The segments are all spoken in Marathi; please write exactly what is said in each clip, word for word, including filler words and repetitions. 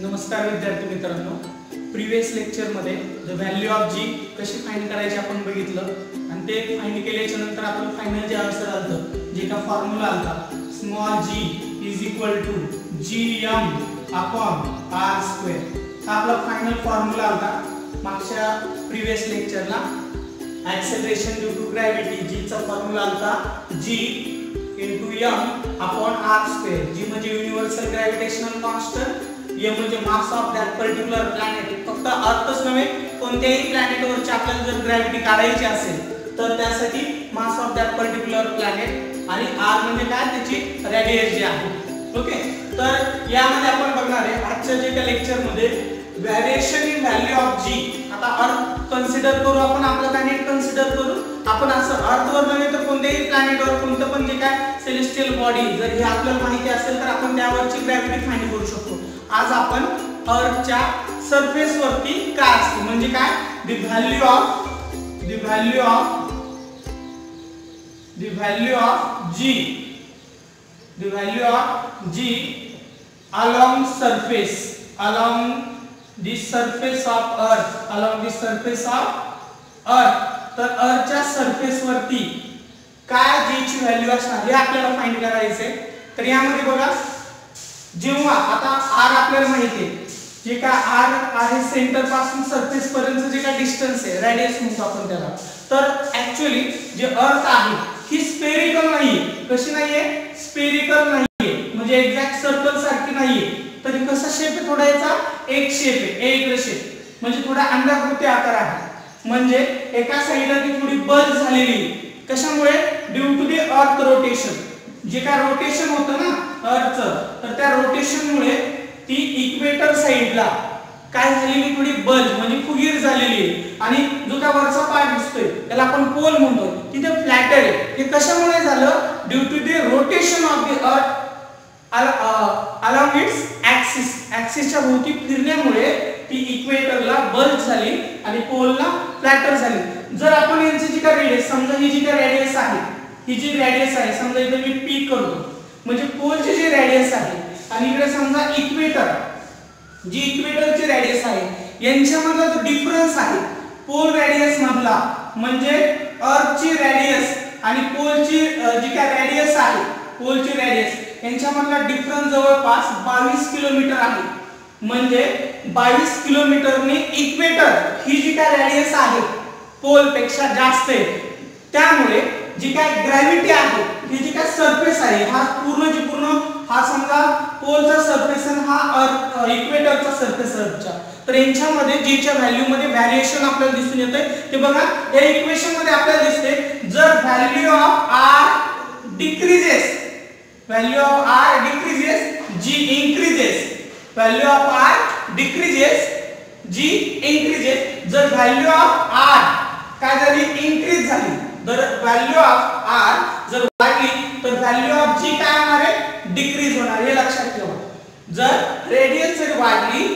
नमस्कार विद्यार्थी मित्रांनो, प्रीवियस लेक्चर मध्ये द व्हॅल्यू ऑफ जी कशी फाइंड करायची आपण बघितलं आणि ते फाइंड केल्याच्या नंतर आपलं फायनल जे आन्सर आलं जे का फॉर्म्युला आला small g is equal to gm upon r square हा आपला फायनल फॉर्म्युला आला मागच्या प्रीवियस लेक्चरला acceleration due to gravity g चा फॉर्म्युला आला g into m upon r square g म्हणजे युनिव्हर्सल ग्रॅव्हिटेशनल कॉन्स्टंट m म्हणजे mass of that particular planet फक्त अर्थच नव्हे कोणत्याही प्लॅनेटवरची आपल्याला जर ग्रॅव्हिटी काढायची असेल तर त्यासाठी mass of that particular planet आणि r म्हणजे काय त्याची रेडियस जी आहे. ओके, तर यामध्ये आपण बघणार आहे आजच्या जे का लेक्चर मध्ये variation in value of g. आता अर्थ कन्सिडर करू आपण आपला प्लॅनेट कन्सिडर करू आपण असं अर्थवर नव्हे तर कोणत्याही प्लॅनेटवर कोणतं पण जे काय सेलेस्टियल बॉडी जर हे आपल्याला माहिती असेल तर आपण त्यावरची ग्रॅव्हिटी फाइंड करू शकतो. आज आपण अर्थच्या सरफेस वरती काय असते म्हणजे काय the value of the value of the value of g the value of g along surface along the surface of earth along the surface of earth. तर अर्थच्या सरफेस वरती काय g ची व्हॅल्यू असणार हे आपल्याला फाइंड करायचे. तर यामध्ये बघा जेव्हा आता r आपल्याला माहिती आहे जे का r आहे सेंटर पासून सरफेस पर्यंत जे का डिस्टन्स आहे रेडियस म्हणतो आपण त्याला. तर ऍक्च्युअली जे अर्थ आहे ही स्फेरिकल नाहीये. कशी नाहीये? स्फेरिकल नाहीये म्हणजे एक्झॅक्ट सर्कल सारखी नाहीये. तर कसा शेप आहे थोडा याचा एक शेप आहे एक शेप म्हणजे थोडा अंडाकृती आकार आहे म्हणजे एका साइडला ती थोडी बल्ज झालेली कशामुळे due to the earth rotation जे काय रोटेशन होतं ना अर्थचं तर त्या रोटेशन मुळे ती इक्वेटर साइडला काय झालेली थोडी बल्ज म्हणजे फुगीर झालेली आहे आणि जो का वरचा पार्ट दिसतोय त्याला आपण पोल म्हणतो तिथे फ्लॅटर आहे. हे कशामुळे झालं due to the rotation of the earth along its axis ऍक्सिसच्या भोवती फिरण्यामुळे ती इक्वेटरला बल्ज झाली आणि पोलला फ्लॅटर झाली. जर आपण यांची जी का रेडियस समजा ही जी का रेडियस आहे ही जी रेडियस आहे समजा इथे मी पी करतो म्हणजे पोलची जी रेडियस आहे आणि इकडे समजा इक्वेटर जी इक्वेटरची रेडियस आहे यांच्यामधला जो डिफरन्स आहे पोल रेडियस मधला म्हणजे अर्थची रेडियस आणि पोलची जी का रेडियस आहे पोलची रेडियस यांच्यामधला डिफरन्स जवळपास बावीस किलोमीटर आहे. म्हणजे बावीस किलोमीटरने इक्वेटर ही जी काय रेडियस आहे पोल पेक्षा जास्त आहे. त्यामुळे जी काय ग्रॅव्हिटी आहे ही जी काय सरफेस आहे हा पूर्ण जी पूर्ण हा समजा पोलचा सरफेस आणि हा अर्थ इक्वेटरचा सरफेस अर्थचा तर यांच्यामध्ये जी च्या व्हॅल्यू मध्ये व्हेरिएशन आपल्याला दिसून येते. ते बघा या इक्वेशन मध्ये आपल्याला दिसते जर value of r decreases value of r decreases g increases value of r decreases g increases जर value of r काय झाली increase झाली तर value of r जर वाढली तर value of g काय होणार आहे decrease होणार हे लक्षात ठेवा. जर रेडियस जर वाढली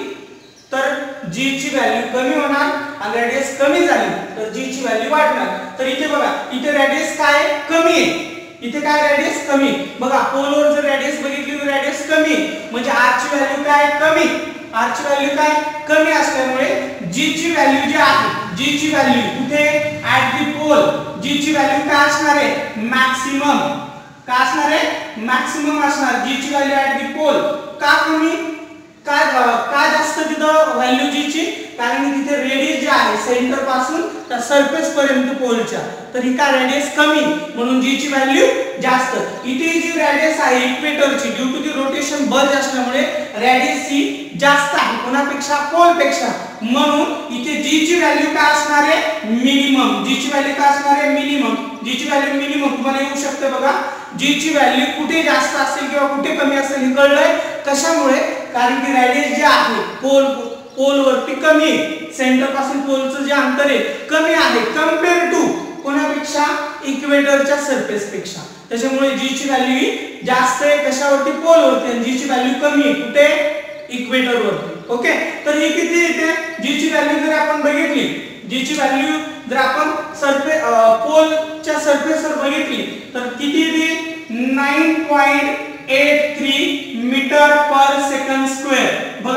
तर g ची व्हॅल्यू कमी होणार आणि रेडियस कमी झाली तर g ची व्हॅल्यू वाढणार. तर इथे बघा इथे रेडियस काय कमी आहे इथे काय रेडियस कमी बघा पोलवर जर रेडियस बघितली तर रेडियस कमी म्हणजे r ची व्हॅल्यू काय कमी r ची व्हॅल्यू काय कमी असल्यामुळे g ची व्हॅल्यू जी आहे g ची व्हॅल्यू कुठे ऍट द पोल g ची व्हॅल्यू काय असणार आहे मॅक्सिमम काय असणार आहे मॅक्सिमम असणार g ची व्हॅल्यू ऍट द पोल. का कमी काय का जास्त तिथं व्हॅल्यू g ची कारण तिथे रेडियस जे आहे सेंटर पासून त्या सरफेस पर्यंत पोलच्या तर ही का रेडियस कमी म्हणून g ची व्हॅल्यू जास्त. इथे जी रेडियस आहे इक्वेटरची due to the rotation bulge असल्यामुळे रेडियस ही जास्त आहे कोणापेक्षा पोल पेक्षा म्हणून इथे g ची व्हॅल्यू काय असणार आहे मिनिमम g ची व्हॅल्यू काय असणार आहे मिनिमम g ची व्हॅल्यू मिनिमम तुम्हाला येऊ शकते बघा g ची व्हॅल्यू कुठे जास्त असेल किंवा कुठे कमी असेल हे कळलंय कशामुळे कारण की रेडियस जे आहे पोल पोल वरती कमी आहे सेंटर पासून पोलचं जे अंतर आहे कमी आहे कंपेअर टू कोणापेक्षा इक्वेटरच्या सरफेस पेक्षा त्याच्यामुळे g ची व्हॅल्यू ही जास्त आहे कशावरती पोल वरती आणि g ची व्हॅल्यू कमी आहे कुठे इक्वेटर वरती. ओके, तर ही किती येते g ची व्हॅल्यू जर आपण बघितली g ची व्हॅल्यू जर आपण सरफेस पोलच्या सरफेसवर बघितली तर किती येते nine point eight three metre per second square. बघा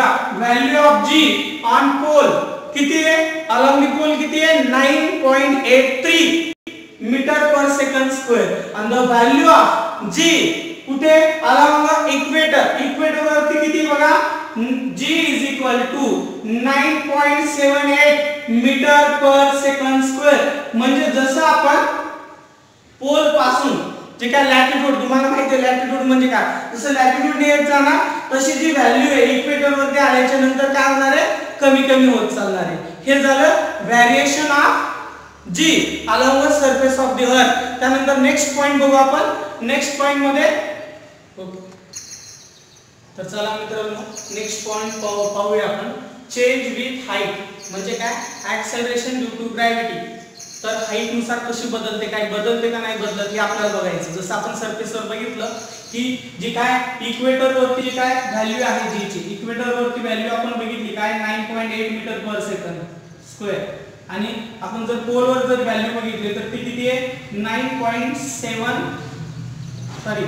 value of g on pole किती आहे? अलॉंग द पोल किती आहे? Nine point eight three metre per second square आणि द व्हॅल्यू ऑफ जी कुठे? Along equator. इक्वेटर वरती किती बघा? G is equal to nine point seven eight metre per second square. म्हणजे जसं आपण पोल पासून जे काय लॅटिट्यूड तुम्हाला माहिती आहे लॅटिट्यूड म्हणजे काय, जसं लॅटिट्यूड ने येत जाणार तशी जी व्हॅल्यू आहे इक्वेटर वरती आल्याच्या नंतर काय होणार आहे? कमी कमी होत चालणार आहे. हे झालं variation of G along the surface of the earth. त्यानंतर नेक्स्ट पॉइंट बघू आपण. नेक्स्ट पॉइंट मध्ये ओके तर चला मित्रांनो नेक्स्ट पॉइंट पाहूया आपण. चेंज विथ हाईट म्हणजे काय? Acceleration due to gravity. तर हाईट नुसार कशी बदलते, काय बदलते का नाही बदलत हे आपल्याला बघायचं. जसं आपण सरफेसवर बघितलं की जी काय इक्वेटर वरती काय व्हॅल्यू आहे जी ची, इक्वेटर वरती व्हॅल्यू आपण बघितली काय nine point eight metre per second square आणि आपण जर पोल वर जर व्हॅल्यू बघितली तर ती किती आहे? Nine point seven sorry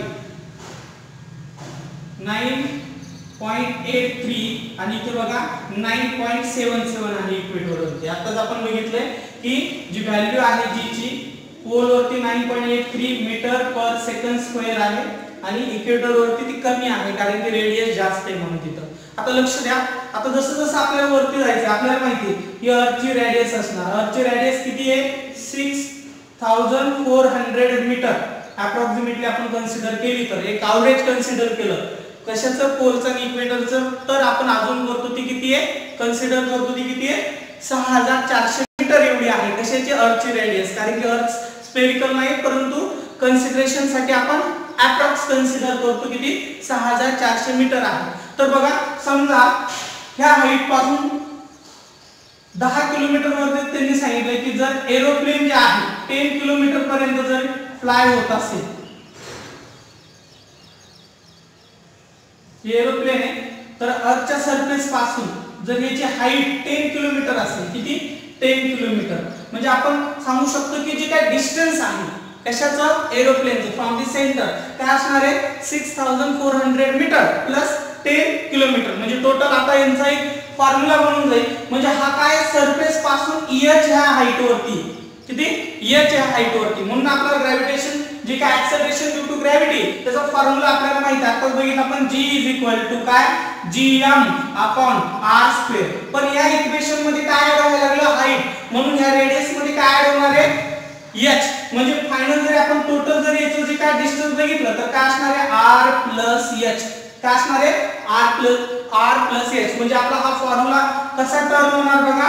nine point eight three आणि इथे बघा नाइन पॉइंट सेवन सेवन आहे इक्वेटर वरती. आताच आपण बघितलंय की जी व्हॅल्यू आहे जी ची पोल वरती nine point eight three metre per second square आहे आणि इक्वेटर वरती ती कमी आहे कारण की रेडियस जास्त आहे म्हणून तिथं. आता लक्ष द्या. आता जसं जसं आपल्याला वरती जायचं आपल्याला माहिती आहे की अर्थची रेडियस असणार. अर्थची रेडियस किती आहे? Six thousand four hundred metre approximately आपण कन्सिडर केली तर एक एव्हरेज कन्सिडर केलं कशाचं? पोलचं आणि इक्वेटरचं. तर आपण अजून करतो ती किती आहे? कन्सिडर करतो ती किती आहे? सहा हजार चारशे मीटर एवढी आहे. कशाची? अर्थची रेडियस. कारण की अर्थ स्फेरिकल नाही परंतु कन्सिडरेशन साठी आपण अप्रॉक्स कन्सिडर करतो किती? सहा हजार चारशे मीटर आहे. तर बघा समजा ह्या हाईट पासून दहा किलोमीटर वरती त्यांनी सांगितलं की जर एरोप्लेन जे आहे टेन किलोमीटर पर्यंत जर फ्लाय होत असेल, एरोप्लेन आहे तर अर्थच्या सरफेस पासून जर याची हाईट टेन किलोमीटर असेल, किती? Ten kilometre. म्हणजे आपण सांगू शकतो की जे काय डिस्टन्स आहे कशाचं? एरोप्लेनचं फ्रॉम द सेंटर काय असणार आहे? Six thousand four hundred metre plus ten kilometre. म्हणजे टोटल आता यांचा एक फॉर्म्युला बनून जाईल. म्हणजे हा काय? सरफेस पासून h ह्या हाईट वरती किती? h ह्या हाईट वरती. म्हणून आपल्याला ग्रॅव्हिटेशन जे काय ऍक्सेलरेशन ड्यू टू ग्रॅव्हिटी त्याचा फॉर्म्युला आपल्याला माहिती आहे. आता बघितलं आपण G इज इक्वल टू काय? gm upon r square. पण या इक्वेशन मध्ये काय ऍड व्हायला लागलं? हाईट. म्हणून ह्या रेडियस मध्ये काय ऍड होणार आहे? h. म्हणजे फायनल जर आपण टोटल जर याचं जे काय डिस्टन्स बघितलं तर काय असणार आहे? r plus h. काय असणार आहे? r plus r plus h. म्हणजे आपला हा फॉर्म्युला कसा टर्न होणार बघा?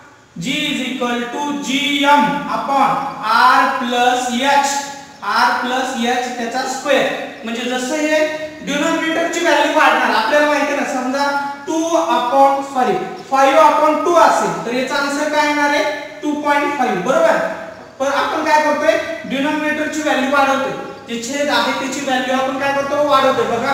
G is equal to gm upon r plus h. r plus h त्याचा स्क्वेअर. म्हणजे जसं हे डिनॉमिनेटरची व्हॅल्यू वाढणार आपल्याला माहिती आहे ना. समजा two upon sorry five upon two असेल तर याचा आन्सर काय येणार आहे? टू पॉइंट फाइव बरोबर. पण आपण काय करतोय? डिनॉमिनेटरची व्हॅल्यू वाढवतोय. जे छेद आहे त्याची व्हॅल्यू आपण काय करतो? वाढवतोय. बघा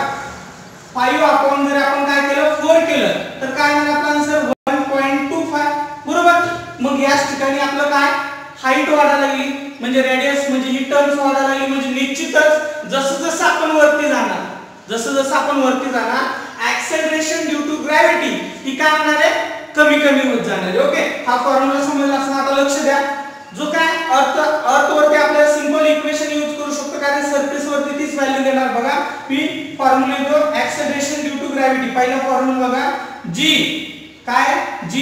फाइव अपॉन जर आपण काय केलं? फोर केलं तर काय येणार आपला answer? One point two five बरोबर. मग याच ठिकाणी आपलं काय? हाईट वाढायला लागली म्हणजे रेडियस म्हणजे ही टर्म्स वाढायला लागली. म्हणजे निश्चितच जसं जसं आपण वरती जाणार जसं जसं आपण वरती जाणार ऍक्सेलरेशन ड्यू टू ग्रॅव्हिटी ही काय होणार आहे? कमी कमी होत जाणार आहे. ओके हा फॉर्म्युला समजला असं. आता लक्ष द्या. जो काय अर्थ अर्थ वरती आपल्याला सिंपल इक्वेशन यूज करू शकतो कारण सरफेस वरती तीच व्हॅल्यू देणार. बघा पी फॉर्म्युला येतो ऍक्सेलरेशन ड्यू टू ग्रॅव्हिटी. पहिला फॉर्म्युला बघा G काय?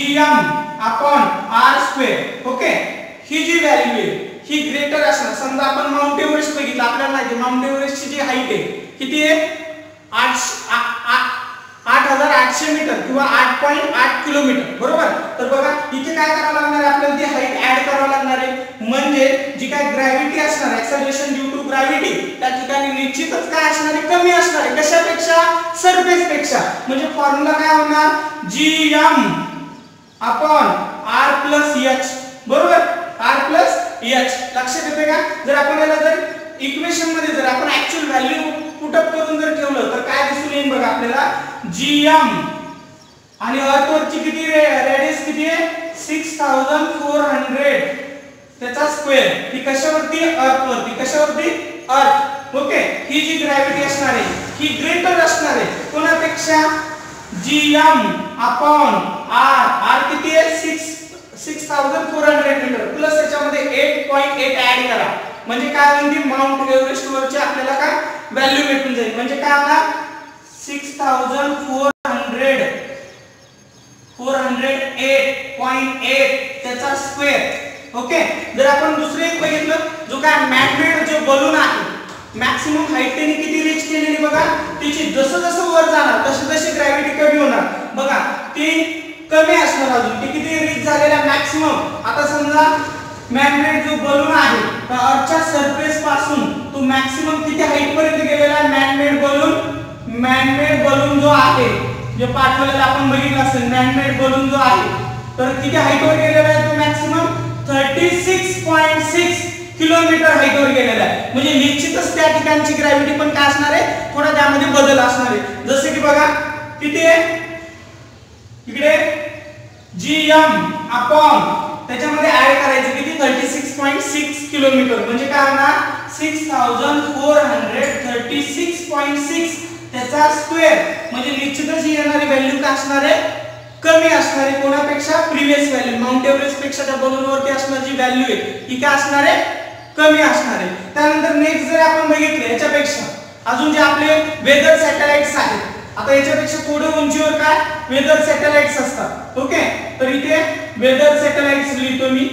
gm upon r square. Okay ही जी व्हॅल्यू आहे ही ग्रेटर असणार. समजा आपण माउंट एव्हरेस्ट बघितलं आपल्याला माहिती आहे माउंट एव्हरेस्टची जी हाईट आहे किती आहे? आठ हजार आठशे मीटर किंवा आठ पॉइंट आठ किलोमीटर बरोबर. तर बघा इथे काय करावं लागणार आहे? आपल्याला ती हाईट ऍड करावं लागणार आहे. म्हणजे जी काय ग्रॅव्हिटी असणार ऍक्सेलरेशन ड्यू टू ग्रॅव्हिटी त्या ठिकाणी निश्चितच काय असणार आहे? कमी असणार आहे. कशापेक्षा? सरफेस पेक्षा. म्हणजे फॉर्म्युला काय होणार? gm upon r plus h बरोबर. r प्लस h लक्षात येते का? जर आपण याला जर इक्वेशन मध्ये जर आपण ऍक्च्युअल व्हॅल्यू पुट अप करून जर ठेवलं तर काय दिसून येईल बघा आपल्याला? gm आणि अर्थ वरची किती रेडियस किती आहे? सिक्स थाउजंड फोर हंड्रेड त्याचा स्क्वेअर. ही कशावरती? अर्थ वरती. कशावरती? अर्थ. ओके ही जी ग्रॅव्हिटी असणार आहे ही ग्रेटर असणार आहे कोणापेक्षा? G m upon r, r किती आहे six six thousand four hundred metre plus याच्यामध्ये एट पॉइंट एट ऍड करा म्हणजे काय होईल माउंट एव्हरेस्ट वरची आपल्याला काय व्हॅल्यू भेटून जाईल म्हणजे काय आला six thousand four hundred four hundred eight point eight त्याचा स्क्वेअर ओके। जर आपण दुसरे एक बघितलं जो काय मॅग्नेट जो बलून आहे मॅक्सिमम हाईट त्यांनी किती रीच केलेली बघा त्याची जसं जसं वर जाणार तशी तशी ग्रॅव्हिटी कमी होणार बघा ती कमी असणार अजून ती किती रीच झालेला मॅक्सिमम। आता समजा मॅग्नेट जो बलून आहे त्या अर्थच्या सरफेस पासून तो मॅक्सिमम किती हाईट पर्यंत गेलेला आहे मॅग्नेट बलून मॅग्नेट बलून जो आहे जे पाठवलेला आपण बघितलं असेल मॅग्नेट बलून जो आहे तर किती हाईट वर गेलेला आहे तो मॅक्सिमम छत्तीस पॉइंट सहा किलोमीटर हाईट वर गेलेला आहे म्हणजे निश्चितच त्या ठिकाणची ग्रॅव्हिटी पण काय असणार आहे थोडा त्यामध्ये बदल असणार आहे जसे की बघा किती आहे इकडे जीएम अपॉन त्याच्यामध्ये ऍड करायचं किती छत्तीस पॉइंट सहा किलोमीटर म्हणजे काय होणार six thousand four hundred thirty six point six त्याचा स्क्वेअर म्हणजे निश्चितच येणारी व्हॅल्यू काय असणार आहे कमी असणार आहे कोणापेक्षा प्रीवियस व्हॅल्यू माउंट एव्हरेस्ट पेक्षा त्या बलून वरती असणारी जी व्हॅल्यू आहे ती काय असणार आहे कमी असणार आहे। त्यानंतर नेक्स्ट जर आपण बघितलं याच्यापेक्षा अजून जे आपले वेदर सॅटेलाइट्स आहेत आता याच्यापेक्षा थोडे उंचीवर काय वेदर सॅटेलाइट्स असतात ओके तर इथे वेदर सॅटेलाइट्स लिहितो मी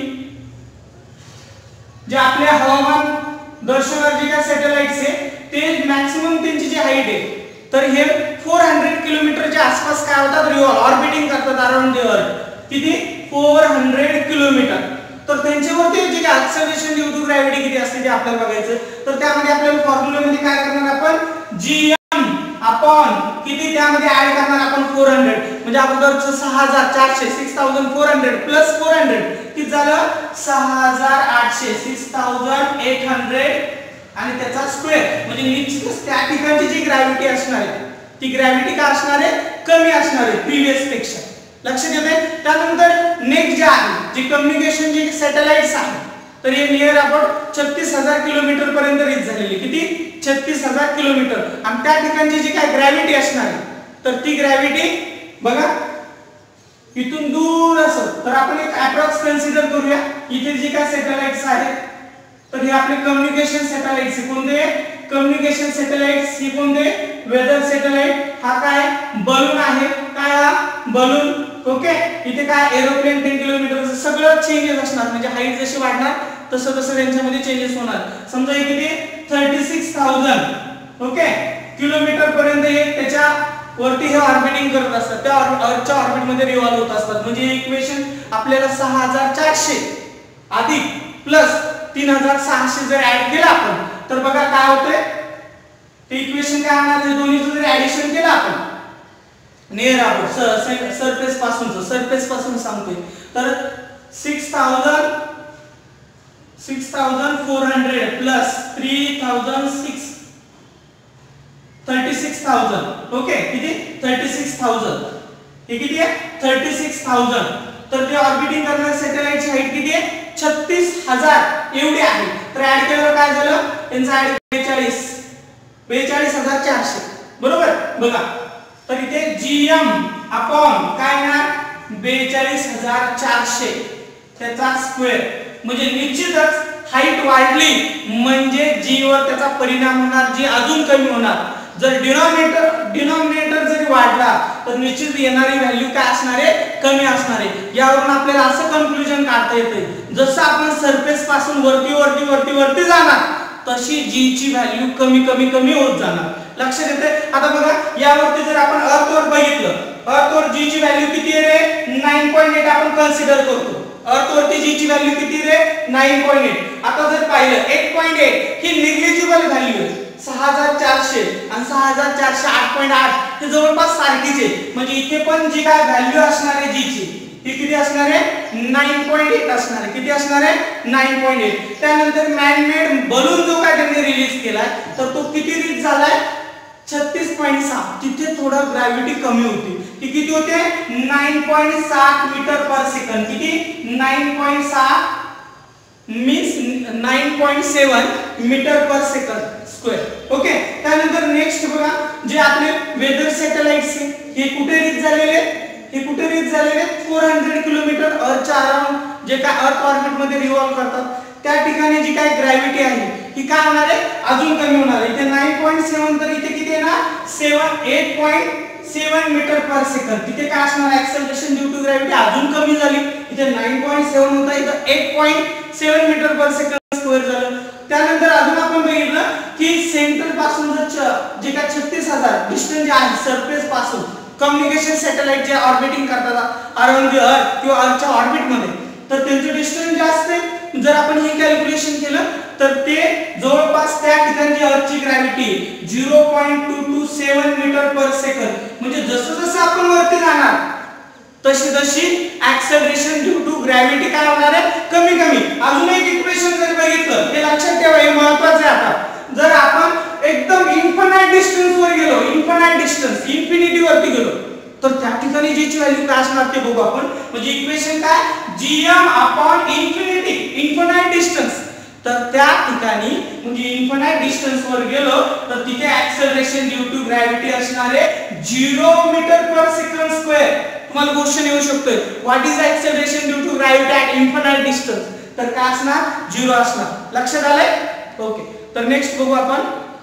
जे आपले हवामान दर्शवणारे जे काय सॅटेलाइट्स आहे ते मॅक्सिमम त्यांची जी हाईट आहे तर हे चारशे किलोमीटरच्या आसपास काय होतात रिव्हॉल्व ऑर्बिटिंग करतात अराउंड द अर्थ किती चारशे किलोमीटर तर त्यांच्यावरती जे काय ऍक्सेलरेशन ड्यू टू ग्रॅव्हिटी किती असते ते आपल्याला बघायचं तर त्यामध्ये आपल्याला फॉर्म्युल्यामध्ये काय करणार आपण जीएम अपॉन किती त्यामध्ये ऍड करणार आपण चारशे म्हणजे अगोदरचं सहा हजार चारशे six thousand four hundred plus four hundred किती झालं सहा हजार आठशे सिक्स थाउजंड एट हंड्रेड आणि त्याचा स्क्वेअर म्हणजे निश्चितच त्या ठिकाणची जी ग्रॅव्हिटी असणार आहे ती ग्रॅव्हिटी काय असणार आहे कमी असणार आहे प्रीवियस पेक्षा लक्षात येते। त्यानंतर नेक्स्ट जे आहे जे कम्युनिकेशन जे सॅटेलाइट्स आहेत तर हे नियर अबाउट छत्तीस हजार किलोमीटर पर्यंत रीच झालेली किती छत्तीस हजार किलोमीटर आणि त्या ठिकाणची जी काय ग्रॅव्हिटी असणार आहे तर ती ग्रॅव्हिटी बघा इथून दूर असं तर आपण एक अप्रॉक्स कन्सिडर करूया इथे जे काय सॅटेलाइट्स आहेत तर हे आपले कम्युनिकेशन सॅटेलाइट्स कोणते कम्युनिकेशन सॅटेलाइट्स ही कोणते वेदर सॅटेलाइट हा काय बलून आहे काय हा बलून ओके इथे काय एरोप्लेन दहा किलोमीटर सगळं चेंजेस असणार म्हणजे हाईट जशी वाढणार तसं तसं त्यांच्यामध्ये चेंजेस होणार समजा हे किती छत्तीस हजार ओके किलोमीटर पर्यंत हे त्याच्या वरती हे ऑर्बिटिंग करत असतात त्या अर्थच्या ऑर्बिट मध्ये रिव्हॉल्व होत असतात म्हणजे हे इक्वेशन आपल्याला सहा हजार चारशे अधिक प्लस तीन हजार सहाशे जर ऍड केला आपण तर बघा काय होतंय ते इक्वेशन काय होणार हे दोन्हीचं जर ऍडिशन केलं आपण नियर अबाउट सरफेस पासूनचं सरफेस पासून सांगतोय तर six thousand six thousand four hundred plus three thousand six thirty six thousand okay किती थर्टी सिक्स थाउजंड हे किती आहे थर्टी सिक्स थाउजंड तर ते ऑर्बिटिंग करणारे सॅटेलाइटची हाईट किती आहे छत्तीस हजार एवढी आहे तर ऍड केल्यावर काय झालं त्यांचा ऍड बेचाळीस बेचाळीस हजार चारशे बरोबर बघा तर इथे जीएम अपॉन काय ना बेचाळीस हजार चारशे त्याचा स्क्वेअर म्हणजे निश्चितच हाईट वाढली म्हणजे जी वर त्याचा परिणाम होणार जी अजून कमी होणार जर डिनॉमिनेटर डिनॉमिनेटर जरी वाढला तर निश्चित येणारी व्हॅल्यू काय असणार आहे कमी असणार आहे यावरून आपल्याला असं कन्क्लुजन काढता येते जसं आपण सरफेस पासून वरती वरती वरती वरती जाणार तशी जी ची व्हॅल्यू कमी कमी कमी होत जाणार लक्षात येते। आता बघा यावरती जर आपण अर्थ वर बघितलं अर्थ वर जी ची व्हॅल्यू किती आहे रे नाइन पॉइंट एट आपण कन्सिडर करतो अर्थ वरती जी ची व्हॅल्यू किती रे नाइन पॉइंट एट आता जर पाहिलं एट पॉइंट एट ही निग्लिजिबल व्हॅल्यू आहे सहा हजार चारशे आणि सहा हजार चारशे आठ पॉइंट आठ हे जवळपास सारखीच आहे म्हणजे इथे पण जी काय व्हॅल्यू असणार आहे जी ची ती किती असणार आहे नाइन पॉइंट एट असणार आहे किती असणार आहे नाइन पॉइंट एट त्यानंतर मॅनमेड बलून जो काय त्यांनी रिलीज केलाय तर तो किती रीच झालाय छत्तीस पॉइंट सहा तिथे थोडा ग्रॅव्हिटी कमी होती ती किती होते नाइन पॉइंट सात मीटर पर सेकंड किती नाइन पॉइंट सात means nine point seven metre per second square okay. त्यानंतर नेक्स्ट बघा जे आपले वेदर सॅटेलाइट्स हे कुठे रीच झालेले हे कुठे रीच झालेले चारशे किलोमीटर अर्थच्या अराउंड जे काय अर्थ ऑर्बिट मध्ये रिव्हॉल्व करतात त्या ठिकाणी जी काय ग्रॅव्हिटी आहे ही काय होणार आहे अजून कमी होणार आहे. इथे नऊ पॉईंट सात तर इथे किती येणार सात आठ पॉईंट सात मीटर पर सेकंद. तिथे काय असणार ऍक्सेलरेशन ड्यू टू ग्रॅव्हिटी अजून कमी झाली. इथे नऊ पॉईंट सात होता इथे आठ पॉईंट सात मीटर पर सेकंद स्क्वेअर झालं. त्यानंतर अजून आपण बघितलं की सेंटर पासून जे काय छत्तीस हजार डिस्टन्स जे आहे सरफेस पासून कम्युनिकेशन सॅटेलाइट जे ऑर्बिटिंग करतात अराउंड द अर्थ किंवा अर्थच्या ऑर्बिट मध्ये तर त्यांचं डिस्टन्स जास्त आहे. जर आपण हे कॅल्क्युलेशन केलं तर ते जवळपास त्या ठिकाणची अर्थची gravity zero point two two seven metre per second म्हणजे जसं जसं आपण वरती जाणार तशी तशी ऍक्सेलरेशन ड्यू टू ग्रॅव्हिटी काय होणार आहे कमी कमी. अजून एक इक्वेशन जर बघितलं हे लक्षात ठेवा हे महत्त्वाचं आहे. आता जर आपण एकदम इन्फिनाइट डिस्टन्स वर गेलो इन्फिनाइट डिस्टन्स इन्फिनिटी वरती गेलो तर त्या ठिकाणी जीची व्हॅल्यू काय असणार ते बघू आपण. म्हणजे इक्वेशन काय gm upon infinity infinite distance तर त्या ठिकाणी म्हणजे इन्फिनाइट डिस्टन्स वर गेलो तर तिथे ऍक्सेलरेशन ड्यू टू ग्रॅव्हिटी असणार आहे zero metre per second square. तुम्हाला क्वेश्चन येऊ शकतोय what is acceleration due to gravity at infinite distance तर काय असणार झिरो असणार. लक्षात आलंय ओके. तर नेक्स्ट बघू आपण.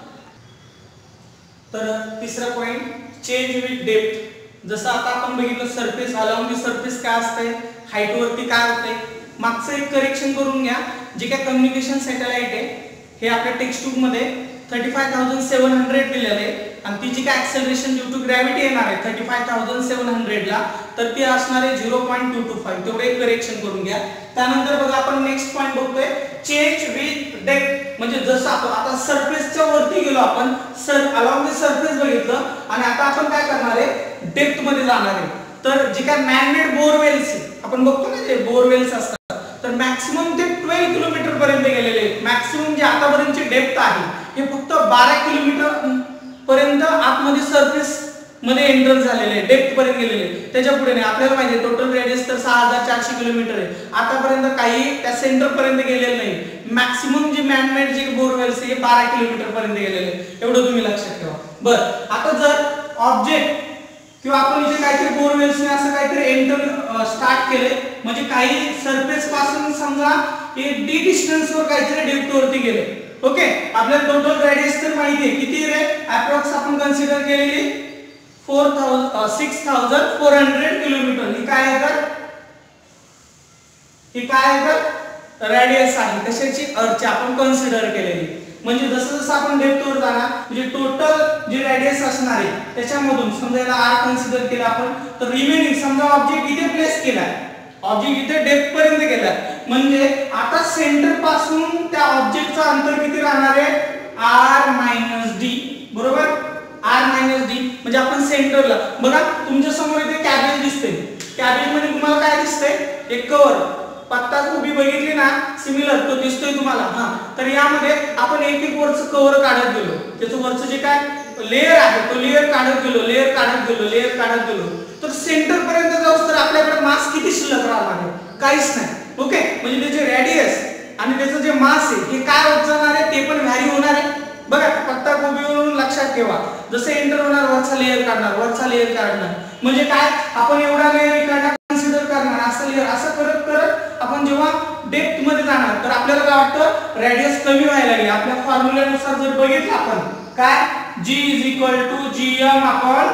तर तिसरा पॉइंट चेंज विथ डेप्थ. जसं आता आपण बघितलं सरफेस अलाउंड द सरफेस काय असतंय हाईट वरती काय होतंय. मागचं एक करेक्शन करून घ्या. जे काय कम्युनिकेशन सॅटेलाइट आहे हे आपल्या टेक्स्ट बुक मध्ये thirty five thousand seven hundred दिलेलं आहे आणि ती जी काय ऍक्सेलरेशन ड्यू टू ग्रॅव्हिटी येणार आहे thirty five thousand seven hundred ला तर ती असणार आहे zero point two two five. तेवढे एक करेक्शन करून घ्या. त्यानंतर बघा आपण नेक्स्ट पॉइंट बघतोय चेंज विथ डेप्थ. म्हणजे जसं आपण आता सरफेसच्या वरती गेलो आपण सर अलाउंड द सरफेस बघितलं आणि आता आपण काय करणार आहे डेप्थ मध्ये जाणार आहे. तर जे काय मॅनमेड बोरवेल्स आपण बघतो ना ते बोरवेल्स असतात तर मॅक्सिमम ते बारा किलोमीटर पर्यंत गेलेले आहेत. मॅक्सिमम जे आतापर्यंतची डेप्थ आहे हे फक्त बारा किलोमीटर पर्यंत आतमध्ये सरफेस मध्ये एंटर झालेले आहे डेप्थ पर्यंत गेलेले. त्याच्या पुढे नाही. आपल्याला माहिती आहे टोटल रेडियस तर सहा हजार चारशे किलोमीटर आहे. आतापर्यंत काही त्या सेंटर पर्यंत गेलेलं नाही. मॅक्सिमम जे मॅनमेड जे बोरवेल्स हे बारा किलोमीटर पर्यंत गेलेले एवढं तुम्ही लक्षात ठेवा. बरं आता जर ऑब्जेक्ट किंवा आपण इथे काहीतरी बोरवेल्सने असं काहीतरी एंटर स्टार्ट केले म्हणजे काही सरफेस पासून समजा एक डी डिस्टन्स वर काहीतरी डेप्थ वरती गेले. ओके आपल्याला टोटल रेडियस तर माहिती आहे किती रे अप्रॉक्स आपण कन्सिडर केलेली four thousand six thousand four hundred kilometre. ही काय आहे तर ही काय आहे तर रेडियस आहे कशाची अर्थची आपण कन्सिडर केलेली. म्हणजे जसं जसं आपण डेप्थ वर जाणार म्हणजे टोटल जे रेडियस असणार आहे त्याच्यामधून समजा याला आर कन्सिडर केला आपण तर रिमेनिंग समजा ऑब्जेक्ट इथे प्लेस केलाय ऑब्जेक्ट इथे डेप्थ पर्यंत गेलाय म्हणजे आता सेंटर पासून त्या ऑब्जेक्टचा अंतर किती राहणार आहे आर मायनस डी. बरोबर आर मायनस डी म्हणजे आपण सेंटरला बघा तुमच्या समोर इथे कॅबेज दिसते. कॅबेज मध्ये तुम्हाला काय दिसतंय एक कव्हर पत्ता कोबी बघितली ना सिमिलर तो दिसतोय तुम्हाला. हा तर यामध्ये आपण एक एक वरचं कव्हर काढत गेलो त्याचं वरचं जे काय लेयर आहे तो लेयर काढत गेलो लेयर काढत गेलो लेयर काढत गेलो तर सेंटर पर्यंत जाऊस तर आपल्याकडे मास किती शिल्लक राहणार आहे काहीच नाही. ओके म्हणजे त्याचे रेडियस आणि त्याचं जे मास आहे हे काय होत जाणार आहे ते पण व्हॅरी होणार आहे. बघा पत्ता कोबीवरून लक्षात ठेवा जसं एंटर होणार वरचा लेयर काढणार वरचा लेयर काढणार म्हणजे काय आपण एवढा लेयर काढणार कन्सिडर करणार असं लेयर असं करत करत आपण जेव्हा डेप्थ मध्ये जाणार तर आपल्याला काय वाटतं रेडियस कमी व्हायला लागेल. आपल्या फॉर्म्युल्यानुसार जर बघितलं आपण काय g is equal to gm upon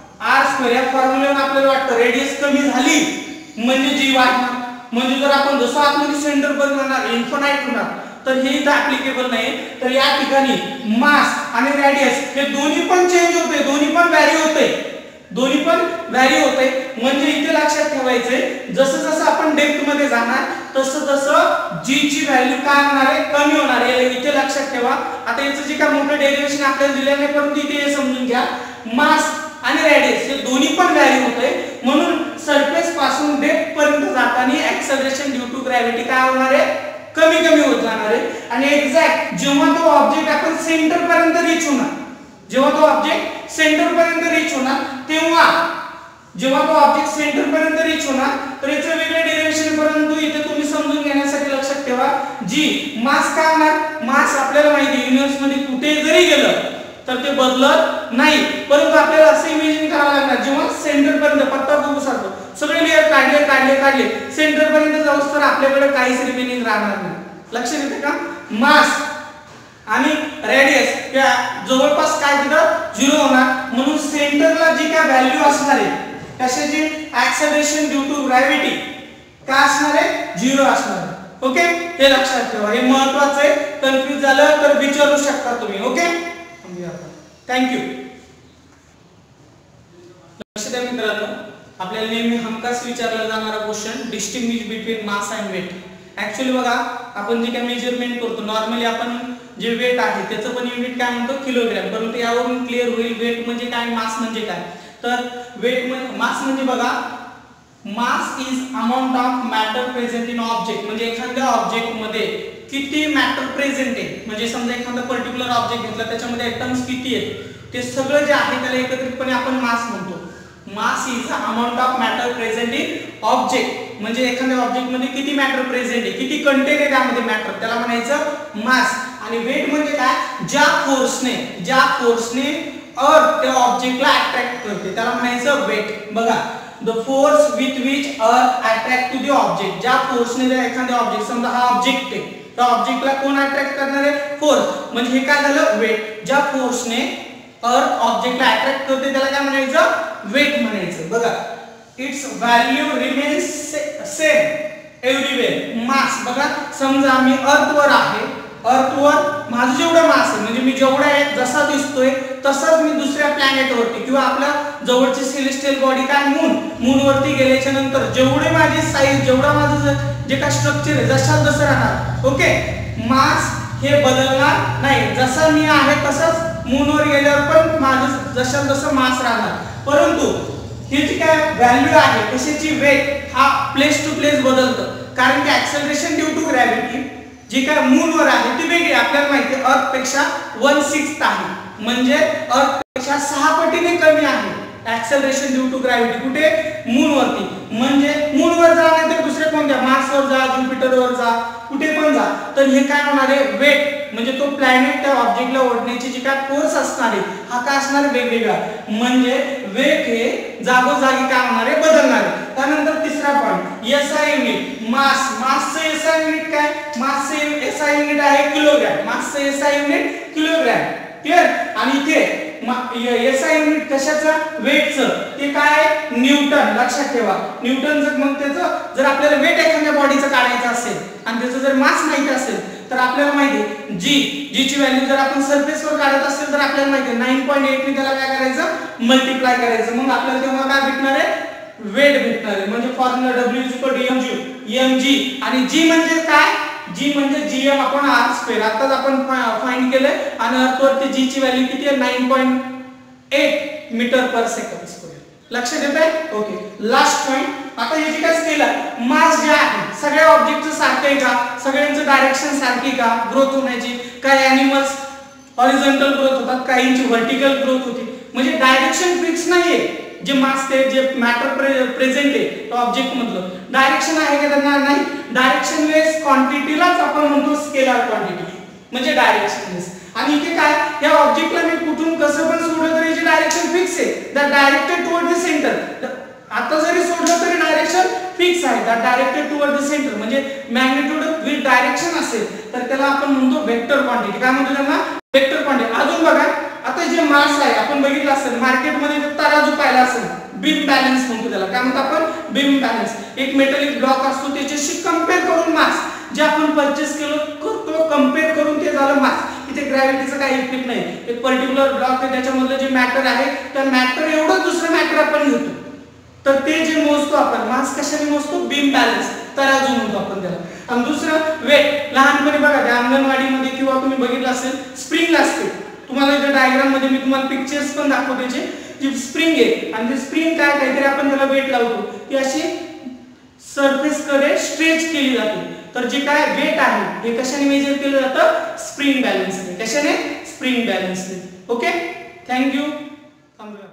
r square या फॉर्म्युल्यावरून आपल्याला वाटतं रेडियस कमी झाली म्हणजे g वाढणार. म्हणजे जर आपण जसं आतमध्ये सेंटर पर्यंत जाणार इन्फिनाइट होणार तर हे इथं ऍप्लिकेबल नाही. तर या ठिकाणी मास आणि रेडियस हे दोन्ही पण चेंज होते दोन्ही पण व्हॅरी होते दोन्ही पण व्हॅरी होते. म्हणजे इथे लक्षात ठेवायचे जसं जसं आपण डेप्थ मध्ये जाणार तसं तसं g ची व्हॅल्यू काय होणार आहे कमी होणार आहे. इथे लक्षात ठेवा. आता याचं जे काय मोठं डेरिव्हेशन आपल्याला दिलेलं नाही परंतु इथे हे समजून घ्या मास आणि रेडियस हे दोन्ही पण व्हॅरी होते म्हणून सरफेस पासून डेप्थ पर्यंत जाताना ऍक्सेलरेशन ड्यू टू ग्रॅव्हिटी काय होणार आहे कमी कमी होत जाणार आहे. आणि एक्झॅक्ट जेव्हा तो ऑब्जेक्ट आपण सेंटर पर्यंत रीच होणार जेव्हा तो ऑब्जेक्ट सेंटर पर्यंत रीच होणार तेव्हा जेव्हा तो ऑब्जेक्ट सेंटर पर्यंत रीच होणार तर याचं वेगळं डेरिव्हेशन परंतु इथे तुम्ही समजून घेण्यासाठी लक्षात ठेवा जी मास काय होणार मास आपल्याला माहिती युनिव्हर्स मध्ये कुठे जरी गेलं तर ते बदलत नाही, परंतु आपल्याला असं इमेजिन करावं लागणार जेव्हा सेंटर पर्यंत पत्ता गोल सारखं सगळे लेयर काढले काढले काढले सेंटर पर्यंत जाऊस तर आपल्याकडे काहीच रिमेनिंग राहणार नाही. लक्षात येते का? मास आणि रेडियस या जवळपास काय तिथं झिरो होणार, म्हणून सेंटरला जी काय व्हॅल्यू असणार आहे कशाची ऍक्सेलरेशन ड्यू टू ग्रॅव्हिटी काय असणार आहे झिरो असणार आहे. ओके, हे लक्षात ठेवा, हे महत्त्वाचं आहे. कन्फ्यूज झालं तर विचारू शकता तुम्ही. Okay, thank you. लक्ष द्या मित्रांनो, आपल्याला नेहमी हमखास विचारला जाणारा question distinguish between mass and weight. Actually बघा आपण जे काय मेजरमेंट करतो नॉर्मली आपण जे वेट आहे त्याचं पण युनिट काय म्हणतो किलोग्रॅम, परंतु यावरून क्लिअर होईल वेट म्हणजे काय मास म्हणजे काय. तर वेट म्हणजे मास म्हणजे बघा mass is amount of matter present in object, म्हणजे एखाद्या ऑब्जेक्ट मध्ये किती मॅटर प्रेझेंट आहे, म्हणजे समजा एखादा पर्टिक्युलर ऑब्जेक्ट घेतला त्याच्यामध्ये ॲटम्स किती आहेत ते सगळं जे आहे त्याला एकत्रितपणे आपण मास म्हणतो. Mass is amount of matter present in object, म्हणजे एखाद्या ऑब्जेक्ट मध्ये किती मॅटर प्रेझेंट आहे किती कंटेन आहे त्यामध्ये मॅटर त्याला म्हणायचं मास. आणि वेट म्हणजे काय ज्या फोर्सने ज्या फोर्सने अर्थ त्या ऑब्जेक्टला अट्रॅक्ट करते त्याला म्हणायचं वेट. बघा the force with which earth attract to the object, ज्या फोर्सने जर एखाद्या ऑब्जेक्ट समजा हा ऑब्जेक्ट आहे त्या ऑब्जेक्टला कोण अट्रॅक्ट करणार आहे फोर्स, म्हणजे हे काय झालं वेट. ज्या फोर्सने अर्थ ऑब्जेक्टला अट्रॅक्ट करते त्याला काय म्हणायचं वेट म्हणायचं. बघा its value remains same everywhere. Mass बघा समजा मी अर्थवर आहे, अर्थवर माझं जेवढं मास आहे म्हणजे मी जेवढा आहे जसा दिसतोय तसाच मी दुसऱ्या प्लॅनेटवरती किंवा आपल्या जवळची सेलेस्टियल बॉडी काय मून मूनवरती गेल्याच्या नंतर जेवढे माझी साईज जेवढा माझं जे काय स्ट्रक्चर आहे जशाच तसं राहणार. ओके, मास हे बदलणार नाही, जसा मी आहे तसंच मूनवर गेल्यावर पण माझं जशाच तसं मास राहणार. परंतु ही जी काय व्हॅल्यू आहे कशाची वेट हा प्लेस टू प्लेस बदलतं, कारण की ऍक्सेलरेशन ड्यू टू ग्रॅव्हिटी जी काय मूनवर आहे ती वेगळी आपल्याला माहिती आहे अर्थ पेक्षा वन सिक्स्थ आहे, म्हणजे अर्थ पेक्षा सहा पटीने कमी आहे ऍक्सेलरेशन ड्यू टू ग्रॅव्हिटी कुठे मूनवरती. म्हणजे मूनवर जा नाही तर दुसऱ्या कोणत्या मार्सवर जा ज्युपिटरवर जा कुठे पण जा तर हे काय होणार आहे वेट, म्हणजे तो प्लॅनेट त्या ऑब्जेक्टला ओढण्याची जी काय फोर्स असणार आहे हा काय असणार आहे वेगवेगळा, म्हणजे वेट हे जागोजागी काय होणार आहे बदलणार आहे. त्यानंतर तिसरा पॉइंट एसआय युनिट मास. मासचं एसआय युनिट काय मासचं एसआय युनिट आहे किलोग्रॅम, मासचं एसआय युनिट किलोग्रॅम. क्लियर. आणि इथे एसआय युनिट कशाचं वेटचं ते काय न्यूटन. लक्षात ठेवा न्यूटनचं, मग त्याचं जर आपल्याला वेट एखाद्या बॉडीचं काढायचं असेल आणि त्याचं जर मास माहिती असेल तर आपल्याला माहिती आहे जी जीची व्हॅल्यू जर आपण सरफेसवर काढत असेल तर आपल्याला माहिती आहे नाईन पॉईंट एट ने त्याला काय करायचं मल्टिप्लाय करायचं, मग आपल्याला तेव्हा काय भेटणार आहे वेट भेटणार आहे. म्हणजे formula W is equal to mg mg आणि जी म्हणजे काय जी म्हणजे जीएम आपण आर स्क्वेअर आताच आपण फाइंड केलंय आणि अर्थवरती जी ची व्हॅल्यू किती आहे nine point eight metre per second square. लक्षात येत आहे. Okay, last point. आता हे जे काय स्केल आहे मास जे आहे सगळ्या ऑब्जेक्टचं सारखं आहे का, सगळ्यांचं डायरेक्शन सारखी का ग्रोथ होण्याची. काही ॲनिमल्स हॉरिझॉन्टल ग्रोथ होतात काहींची व्हर्टिकल ग्रोथ होती, म्हणजे डायरेक्शन फिक्स नाहीये. जे मास ते जे मॅटर प्रेझेंट आहे तो ऑब्जेक्ट मधलं डायरेक्शन आहे का त्यांना नाही. डायरेक्शन लेस क्वांटिटीलाच आपण म्हणतो स्केलर क्वांटिटी म्हणजे डायरेक्शन लेस. आणि इथे काय या ऑब्जेक्टला मी कुठून कसं पण सोडलं तरी याची डायरेक्शन फिक्स आहे that directed toward the centre. आता जरी सोडलं तरी डायरेक्शन फिक्स आहे that directed toward the centre. म्हणजे मॅग्निट्यूड विथ डायरेक्शन असेल तर त्याला आपण म्हणतो वेक्टर क्वांटिटी. काय म्हणतो त्यांना वेक्टर क्वांटिटी. अजून बघा आता जे मास आहे आपण बघितलं असेल मार्केटमध्ये तराजू पाहिला असेल बीम बॅलन्स म्हणतो त्याला. काय म्हणतो आपण बीम बॅलन्स. एक मेटलिक ब्लॉक असतो त्याच्याशी कंपेअर करून मास जे आपण परचेस केलो करतो कंपेअर करून ते झालं मास. इथे ग्रॅव्हिटीचा काही इफेक्ट नाही. एक पर्टिक्युलर ब्लॉक आहे त्याच्यामधलं जे मॅटर आहे त्या मॅटर एवढं दुसरं मॅटर आपण घेतो तर ते जे मोजतो आपण मास कशाने मोजतो बीम बॅलन्स तराजू म्हणतो आपण त्याला. आणि दुसरं वेट. लहानपणी बघा त्या अंगणवाडीमध्ये किंवा तुम्ही बघितलं असेल स्प्रिंग असते. तुम्हाला इथे डायग्राम मध्ये मी तुम्हाला पिक्चर्स पण दाखवते जे जी स्प्रिंग आहे आणि ते स्प्रिंग काय काहीतरी आपण त्याला वेट लावतो ती अशी सरफेस कडे स्ट्रेच केली जाते. तर जे काय वेट आहे हे कशाने मेजर केलं जातं स्प्रिंग बॅलन्सने. कशाने स्प्रिंग बॅलन्सने. Okay, thank you.